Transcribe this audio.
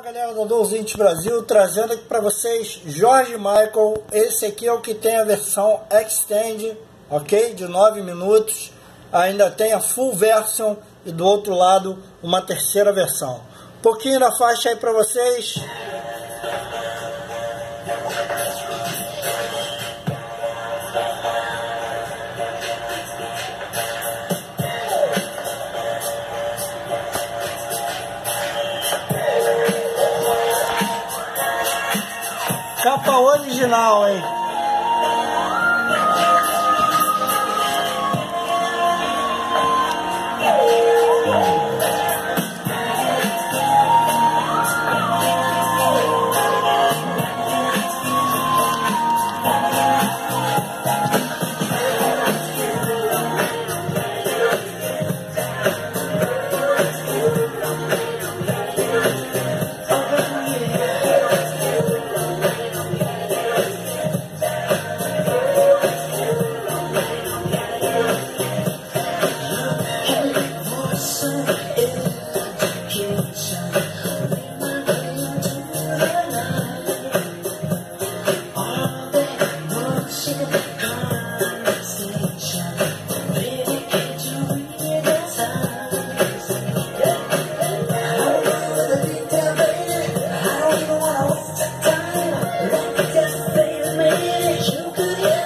Galera do 1220 Brasil, trazendo aqui para vocês George Michael. Esse aqui é o que tem a versão Extend, ok? De 9 minutos. Ainda tem a Full Version e do outro lado uma terceira versão. Um pouquinho da faixa aí para vocês. Capa original, hein? You could